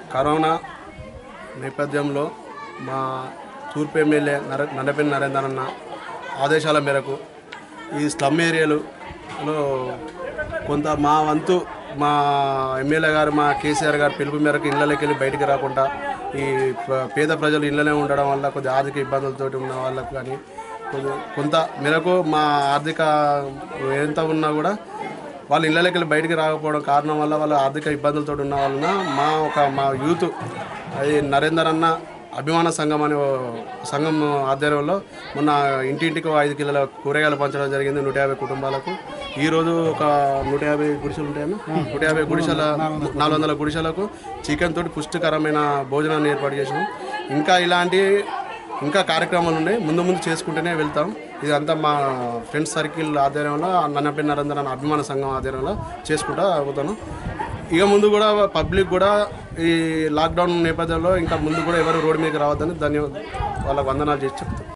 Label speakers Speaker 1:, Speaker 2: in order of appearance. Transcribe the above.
Speaker 1: Corona నేపథ్యంలో మా తూర్పు ఎమ్మెల్యే నన్నపల్లి నరేందర్ అన్న ఆదేశాల మేరకు ఈ స్లమ్ ఏరియాలో కొంత మా వంతు మా ఎమ్మెల్యే గారు మా కేసీఆర్ గారు పిలుపు మేరకు ఇళ్ళకి వెళ్ళి బయటికి రాకుండా ఈ పేద ప్రజలు ఇళ్ళనే ఉండడం వల్ల కొద్ది ఆర్థిక ఇబ్బందులతో ఉన్న వాళ్ళకు కానీ కొంత మేరకు మా ఆర్థిక ఎంత ఉన్నా కూడా వాళ్ళు ఇళ్ళకి వెళ్ళి బయటికి రాకపోవడం కారణం వల్ల వాళ్ళ ఆర్థిక ఇబ్బందులతో ఉన్న వలన మా యూత్ అది నరేందర్ అన్న అభిమాన సంఘం అనే సంఘం ఆధ్వర్యంలో మొన్న ఇంటింటికి 5 కిలోల కూరగాయలు పంచడం జరిగింది 150 కుటుంబాలకు. ఈరోజు ఒక 150 గుడిసెలు ఉంటాయన్న 150 గుడిసెల 400 గుడిసెలకు చికెన్ తోటి పుష్టికరమైన భోజనాన్ని ఏర్పాటు చేసినాం. ఇంకా కార్యక్రమాలు ఉన్నాయి, ముందు చేసుకుంటూనే వెళ్తాం. ఇదంతా మా ఫ్రెండ్స్ సర్కిల్ ఆధ్వర్యంలో నన్నపల్లి నరేందర్ అన్న అభిమాన సంఘం ఆధ్వర్యంలో చేసుకుంటూ పోతాను. ఇక ముందు కూడా పబ్లిక్ కూడా ఈ లాక్డౌన్ నేపథ్యంలో ఇంకా ముందు కూడా ఎవరు రోడ్డు మీదకి రావద్దని వాళ్ళకు వందనాలు చేసి చెప్తాను.